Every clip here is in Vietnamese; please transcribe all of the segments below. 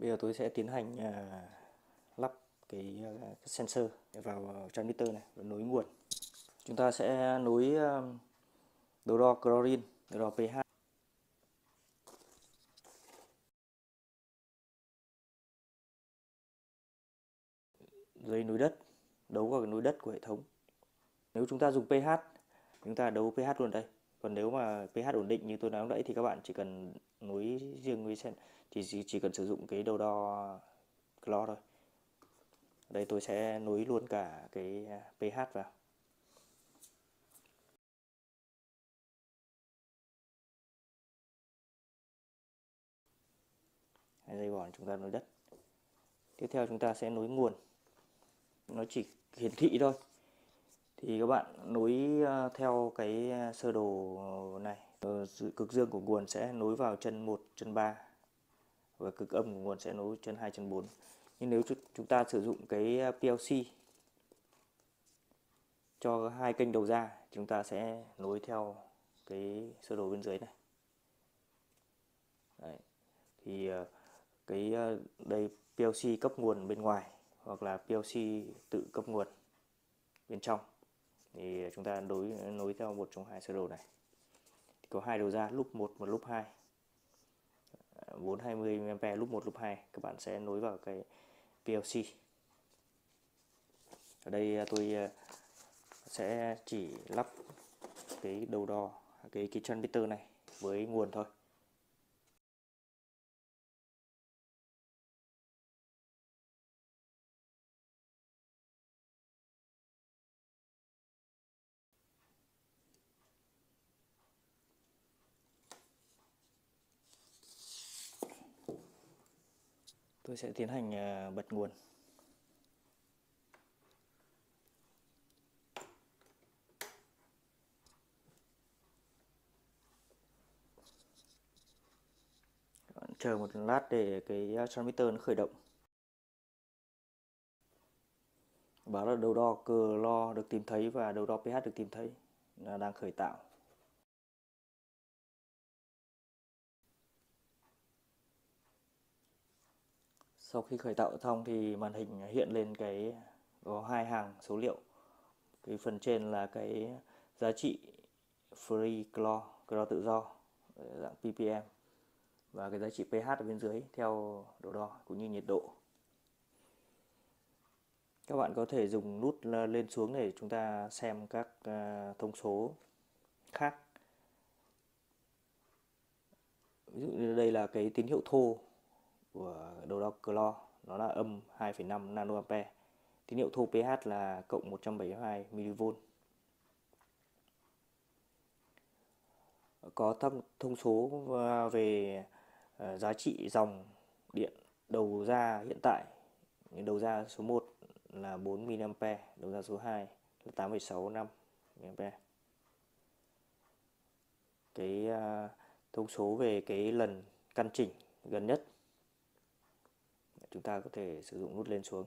Bây giờ tôi sẽ tiến hành lắp cái sensor vào transmitter này và nối nguồn. Chúng ta sẽ nối đầu đo chlorine, đầu đo pH. Dây nối đất, đấu vào cái nối đất của hệ thống. Nếu chúng ta dùng pH, chúng ta đấu pH luôn đây. Còn nếu mà pH ổn định như tôi nói lúc nãy thì các bạn chỉ cần nối riêng với chỉ cần sử dụng cái đầu đo clo thôi. Đây tôi sẽ nối luôn cả cái pH vào. Dây vòn chúng ta nối đất. Tiếp theo chúng ta sẽ nối nguồn. Nó chỉ hiển thị thôi. Thì các bạn nối theo cái sơ đồ này. Cực dương của nguồn sẽ nối vào chân 1, chân 3 và cực âm của nguồn sẽ nối chân 2, chân 4. Nhưng nếu chúng ta sử dụng cái PLC cho hai kênh đầu ra, chúng ta sẽ nối theo cái sơ đồ bên dưới này. Đấy. Thì cái đây PLC cấp nguồn bên ngoài hoặc là PLC tự cấp nguồn bên trong, thì chúng ta nối theo một trong hai sơ đồ này. Thì có hai đầu ra, loop 1 và loop 2, 420A loop 1, loop 2. Các bạn sẽ nối vào cái PLC. Ở đây tôi sẽ chỉ lắp cái đầu đo, cái transmitter này với nguồn thôi. Tôi sẽ tiến hành bật nguồn. Chờ một lát để cái transmitter nó khởi động. Báo là đầu đo clo được tìm thấy và đầu đo pH được tìm thấy, là đang khởi tạo. Sau khi khởi tạo xong thì màn hình hiện lên có hai hàng số liệu. Cái phần trên là cái giá trị free clo tự do dạng ppm, và cái giá trị pH ở bên dưới theo độ đo cũng như nhiệt độ. Các bạn có thể dùng nút lên xuống để chúng ta xem các thông số khác. Ví dụ như đây là cái tín hiệu thô của đầu đo clo, nó là âm 2,5 nanoampere. Tín hiệu thô pH là cộng 172 mV. Có thông số về giá trị dòng điện đầu ra hiện tại. Đầu ra số 1 là 4 mA, đầu ra số 2 là 8,65 mA. Cái thông số về cái lần căn chỉnh gần nhất, chúng ta có thể sử dụng nút lên xuống.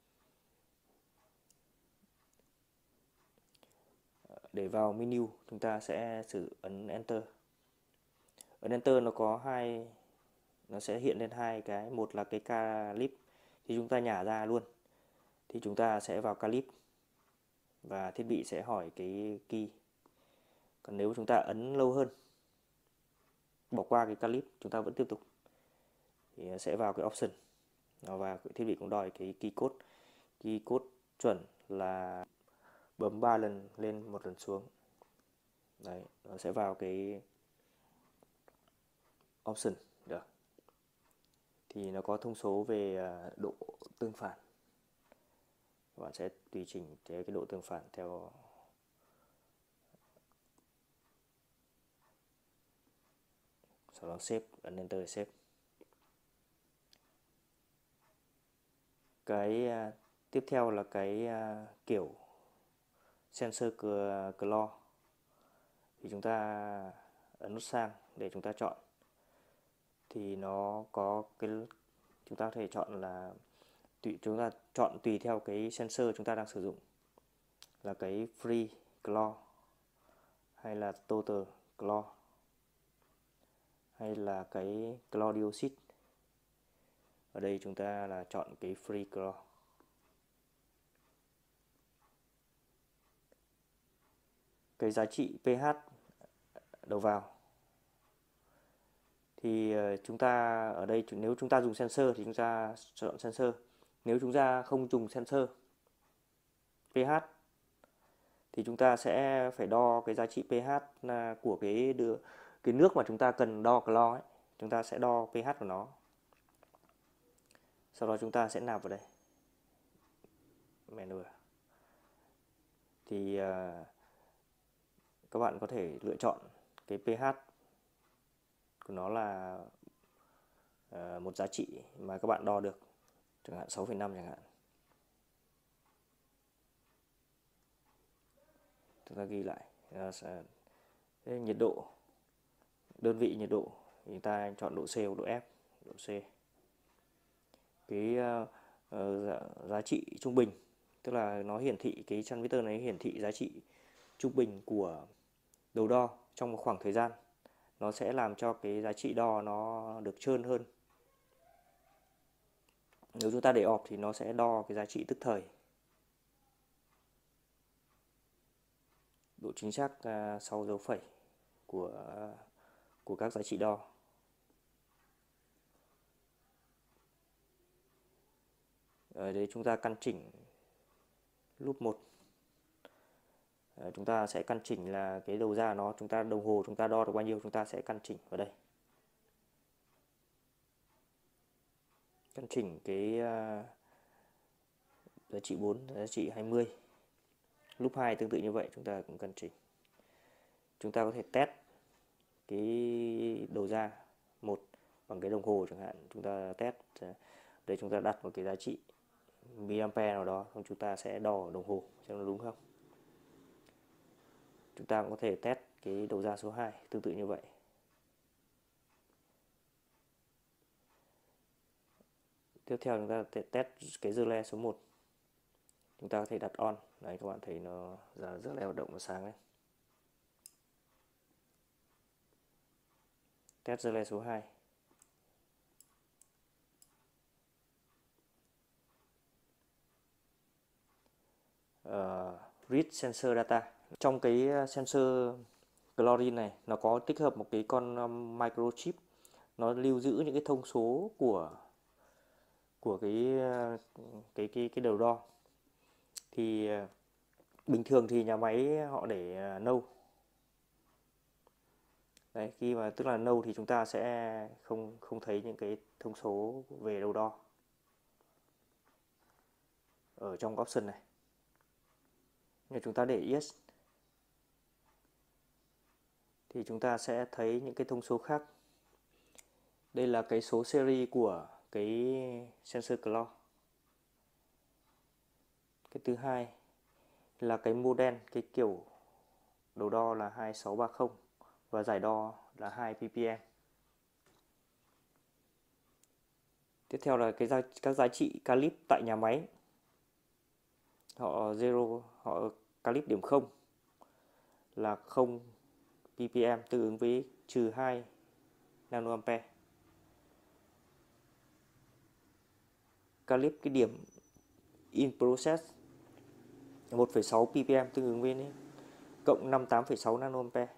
Để vào menu, chúng ta sẽ ấn Enter. Ấn Enter nó sẽ hiện lên hai cái, một là cái clip thì chúng ta nhả ra luôn, thì chúng ta sẽ vào clip và thiết bị sẽ hỏi cái key. Còn nếu chúng ta ấn lâu hơn, bỏ qua cái clip, chúng ta vẫn tiếp tục, thì sẽ vào cái option, và thiết bị cũng đòi cái key code chuẩn là bấm 3 lần lên, 1 lần xuống. Đấy, nó sẽ vào cái option được. Thì nó có thông số về độ tương phản. Các bạn sẽ tùy chỉnh cái độ tương phản theo. Sau đó save, ấn Enter để save. Cái tiếp theo là cái kiểu sensor clo. Thì chúng ta ấn nút sang để chúng ta chọn. Thì nó có cái, chúng ta có thể chọn là chúng ta chọn tùy theo cái sensor chúng ta đang sử dụng, là cái free clo hay là total clo hay là cái clo dioxide. Ở đây chúng ta là chọn cái free crawl. Cái giá trị pH đầu vào thì chúng ta ở đây, nếu chúng ta dùng sensor thì chúng ta chọn sensor. Nếu chúng ta không dùng sensor pH thì chúng ta sẽ phải đo cái giá trị pH của cái nước mà chúng ta cần đo clo ấy. Chúng ta sẽ đo pH của nó. Sau đó chúng ta sẽ nạp vào đây. Menu. Thì các bạn có thể lựa chọn cái pH của nó là một giá trị mà các bạn đo được, chẳng hạn 6,5 chẳng hạn. Chúng ta ghi lại nhiệt độ, đơn vị nhiệt độ thì chúng ta chọn độ C hoặc độ F. Độ C. Cái giá trị trung bình, tức là nó hiển thị, cái transmitter này hiển thị giá trị trung bình của đầu đo trong một khoảng thời gian. Nó sẽ làm cho cái giá trị đo nó được trơn hơn. Nếu chúng ta để off thì nó sẽ đo cái giá trị tức thời. Độ chính xác sau dấu phẩy của các giá trị đo. Ở đây chúng ta căn chỉnh loop 1. Chúng ta sẽ căn chỉnh là cái đầu ra nó, chúng ta đồng hồ chúng ta đo được bao nhiêu chúng ta sẽ căn chỉnh vào đây. Căn chỉnh cái giá trị 4, giá trị 20. Loop 2 tương tự như vậy, chúng ta cũng căn chỉnh. Chúng ta có thể test cái đầu ra một bằng cái đồng hồ chẳng hạn. Chúng ta test, đây chúng ta đặt một cái giá trị miliampere nào đó, xong chúng ta sẽ đo ở đồng hồ xem nó đúng không. Chúng ta cũng có thể test cái đầu ra số 2 tương tự như vậy. Tiếp theo chúng ta test cái dơ le số 1. Chúng ta có thể đặt on. Đấy, các bạn thấy nó dơ le hoạt động nó sáng đấy. Test dơ le số 2. Read sensor data. Trong cái sensor chlorine này nó có tích hợp một cái con microchip, nó lưu giữ những cái thông số của cái đầu đo. Thì bình thường thì nhà máy họ để no. Đấy, khi mà tức là no thì chúng ta sẽ không thấy những cái thông số về đầu đo ở trong option này. Nếu chúng ta để yes thì chúng ta sẽ thấy những cái thông số khác. Đây là cái số series của cái sensor clock. Cái thứ hai là cái model, cái kiểu đầu đo là 2630 và giải đo là 2 ppm. Tiếp theo là các giá trị calip tại nhà máy. Họ calip điểm 0 là 0 ppm, tương ứng với -2 nanoampere. Calip cái điểm in process 1,6 ppm, tương ứng với cộng 58,6 nanoampere.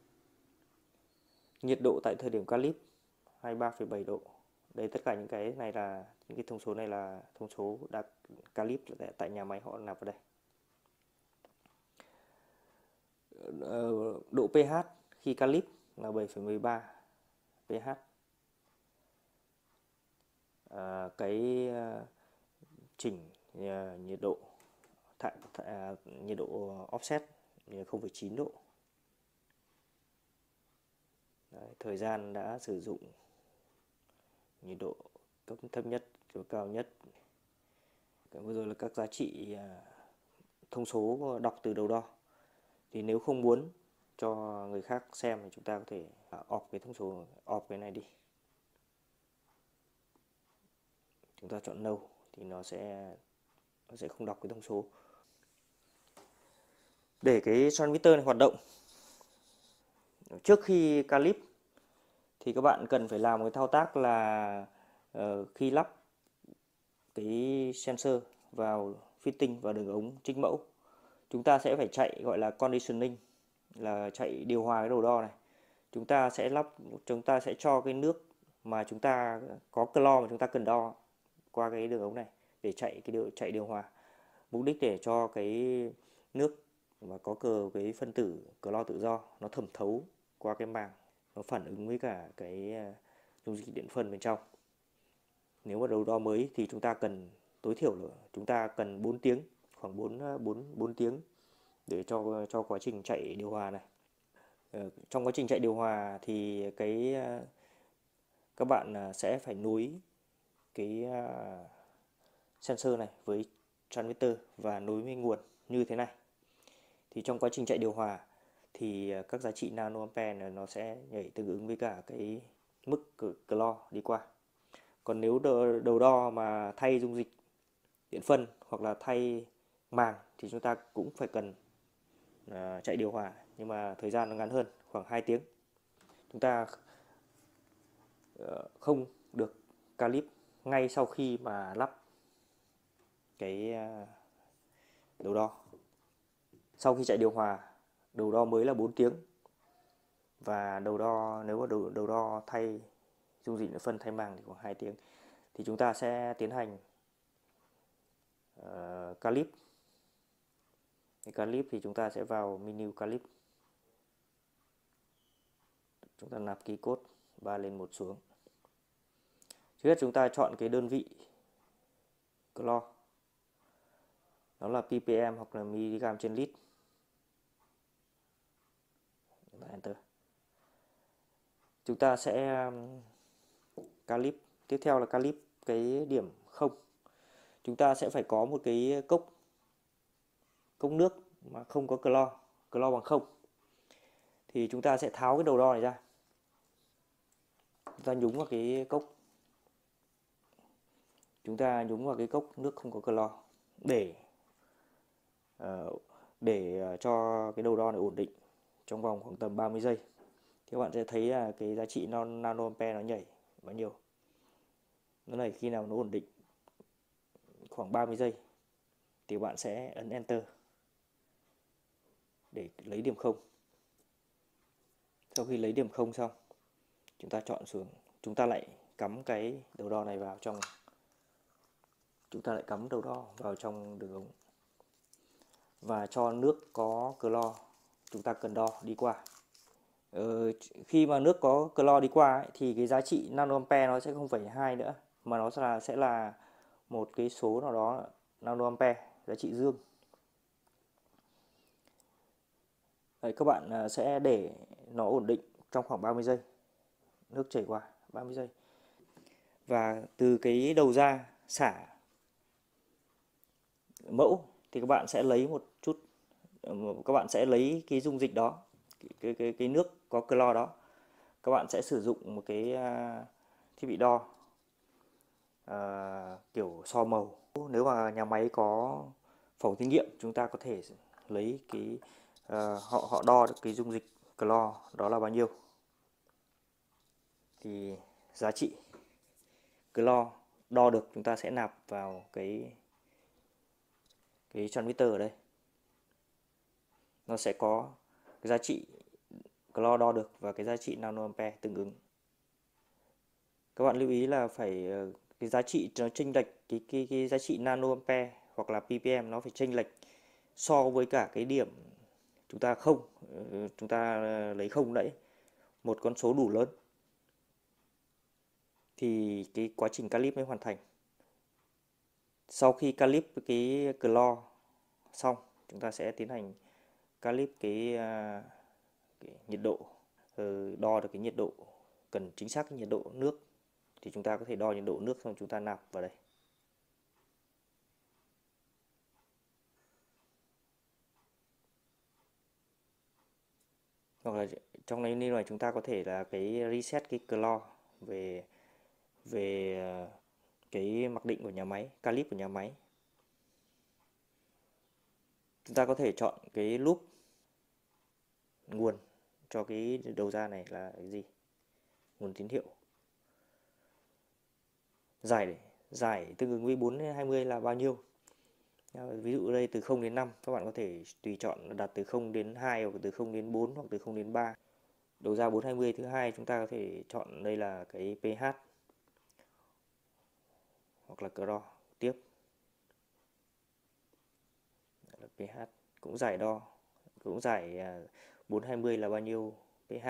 Nhiệt độ tại thời điểm calip 23,7 độ. Đây, tất cả những cái này là những cái thông số này là thông số đã calip tại nhà máy họ nạp vào đây. Độ pH khi calip là 7,13 pH. Cái chỉnh nhiệt độ nhiệt độ offset 0,9 độ. Đấy, thời gian đã sử dụng, nhiệt độ cấp thấp nhất, cấp cao nhất. Cái vừa rồi là các giá trị thông số đọc từ đầu đo. Thì nếu không muốn cho người khác xem thì chúng ta có thể off cái thông số, off cái này đi. Chúng ta chọn no thì nó sẽ không đọc cái thông số. Để cái transmitter này hoạt động, trước khi calip thì các bạn cần phải làm cái thao tác là khi lắp cái sensor vào fitting vào đường ống trích mẫu. Chúng ta sẽ phải chạy gọi là conditioning, là chạy điều hòa cái đầu đo này. Chúng ta sẽ cho cái nước mà chúng ta có clo mà chúng ta cần đo qua cái đường ống này để chạy điều hòa. Mục đích để cho cái nước mà có cái phân tử clo tự do nó thẩm thấu qua cái màng, nó phản ứng với cả cái dung dịch điện phân bên trong. Nếu mà đầu đo mới thì chúng ta cần tối thiểu là chúng ta cần 4 tiếng, khoảng 4 tiếng để cho quá trình chạy điều hòa này. Trong quá trình chạy điều hòa thì các bạn sẽ phải nối cái sensor này với transmitter và nối với nguồn như thế này. Thì trong quá trình chạy điều hòa thì các giá trị nanoampere nó sẽ nhảy tương ứng với cả cái mức clo đi qua. Còn nếu đầu đo mà thay dung dịch điện phân hoặc là thay màng thì chúng ta cũng phải cần chạy điều hòa, nhưng mà thời gian nó ngắn hơn, khoảng 2 tiếng. Chúng ta không được calip ngay sau khi mà lắp cái đầu đo. Sau khi chạy điều hòa, đầu đo mới là 4 tiếng. Và nếu mà đầu đo thay dung dịch điện phân thay màng thì khoảng 2 tiếng. Thì chúng ta sẽ tiến hành calip. Calip thì chúng ta sẽ vào menu calip. Chúng ta nạp key code 3 lên 1 xuống. Trước hết chúng ta chọn cái đơn vị clo. Đó là ppm hoặc là mg trên lít. Enter. Chúng ta sẽ calip. Tiếp theo là calip cái điểm 0. Chúng ta sẽ phải có một cái cốc nước mà không có clo bằng 0. Thì chúng ta sẽ tháo cái đầu đo này ra. Chúng ta nhúng vào cái cốc. Chúng ta nhúng vào cái cốc nước không có clo để cho cái đầu đo này ổn định trong vòng khoảng tầm 30 giây. Thì các bạn sẽ thấy là cái giá trị nanoampere nó nhảy bao nhiêu. Nó này khi nào nó ổn định khoảng 30 giây thì bạn sẽ ấn Enter để lấy điểm 0. Sau khi lấy điểm 0 xong, chúng ta chọn xuống, chúng ta lại cắm cái đầu đo này vào trong. Chúng ta lại cắm đầu đo vào trong đường ống và cho nước có clo chúng ta cần đo đi qua. Khi mà nước có clo đi qua ấy, thì cái giá trị nanoampere nó sẽ không phải 2 nữa, mà nó sẽ là một cái số nào đó nanoampere, giá trị dương. Đấy, các bạn sẽ để nó ổn định trong khoảng 30 giây. Nước chảy qua 30 giây. Và từ cái đầu ra xả mẫu thì các bạn sẽ lấy một chút, các bạn sẽ lấy cái dung dịch đó, cái nước có clo đó. Các bạn sẽ sử dụng một cái thiết bị đo kiểu so màu. Nếu mà nhà máy có phòng thí nghiệm, chúng ta có thể lấy cái họ đo được cái dung dịch clo đó là bao nhiêu. Thì giá trị clo đo được chúng ta sẽ nạp vào cái transmitter ở đây. Nó sẽ có cái giá trị clo đo được và cái giá trị nanoampere tương ứng. Các bạn lưu ý là phải cái giá trị nó chênh lệch, cái giá trị nanoampere hoặc là ppm nó phải chênh lệch so với cả cái điểm chúng ta lấy 0 đấy, một con số đủ lớn thì cái quá trình calip mới hoàn thành. Sau khi calip cái clo xong, chúng ta sẽ tiến hành calip cái nhiệt độ, đo được cái nhiệt độ, cần chính xác cái nhiệt độ nước thì chúng ta có thể đo nhiệt độ nước xong chúng ta nạp vào đây. Hoặc là trong này chúng ta có thể là cái reset cái clo về cái mặc định của nhà máy, calip của nhà máy. Chúng ta có thể chọn cái loop nguồn cho cái đầu ra này là cái gì, nguồn tín hiệu. Giải tương ứng với 420 là bao nhiêu? Ví dụ đây từ 0 đến 5, các bạn có thể tùy chọn đặt từ 0 đến 2 hoặc từ 0 đến 4 hoặc từ 0 đến 3. Đầu ra 420 thứ hai chúng ta có thể chọn đây là cái pH hoặc là clo tiếp. Là pH cũng giải đo, cũng giải 420 là bao nhiêu pH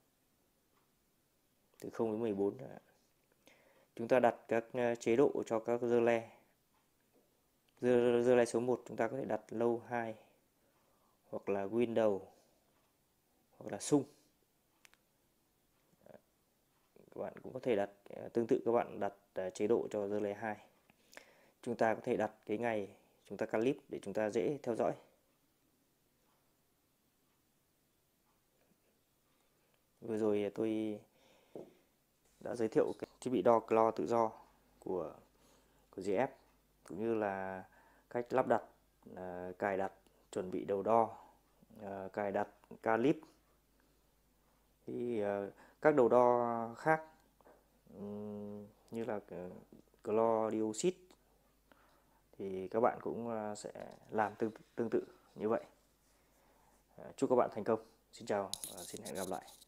từ 0 đến 14. Chúng ta đặt các chế độ cho các dơ le. Dơ le số 1 chúng ta có thể đặt low 2 hoặc là window hoặc là sung. Các bạn cũng có thể đặt tương tự, các bạn đặt chế độ cho dơ le 2. Chúng ta có thể đặt cái ngày chúng ta clip để chúng ta dễ theo dõi. Vừa rồi tôi đã giới thiệu cái thiết bị đo clo tự do của GF, cũng như là cách lắp đặt, cài đặt, chuẩn bị đầu đo, cài đặt calip. Thì các đầu đo khác như là clo dioxide thì các bạn cũng sẽ làm tương tự như vậy. Chúc các bạn thành công. Xin chào và xin hẹn gặp lại.